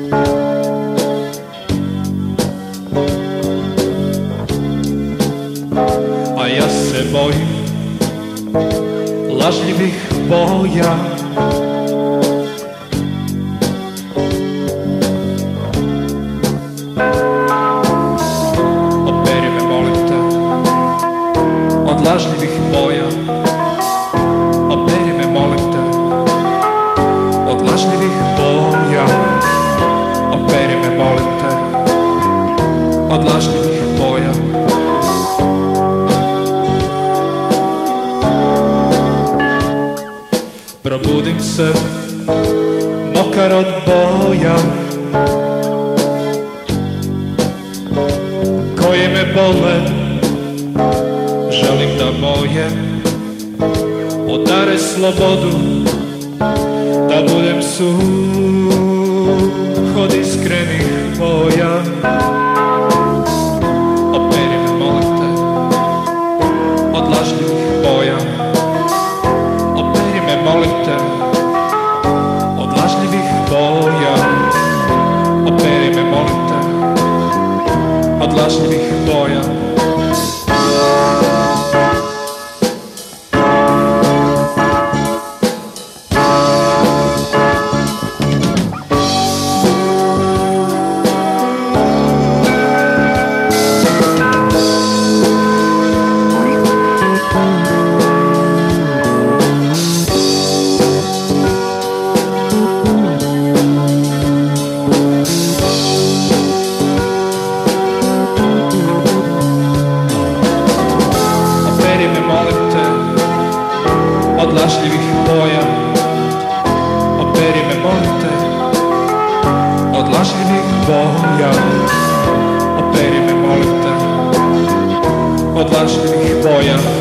A ja se bojim lažljivih boja. Operi me, molim te, od lažljivih boja. Operi me, molim te, od lažljivih boja. Operi me, molim te, od lažljivih boja. Probudim se, mokar od boja koje me bole. Želim da moje podare slobodu, da budem suh od iskrenih boja. Operi me, molim te, od lažljivih boja. Operi me, molim te, od lažljivih boja. Operi me, molim te, od lažljivih boja. Od lažljivih boja. Operi me, molim te, od lažljivih boja. Operi me, molim te, od lažljivih boja.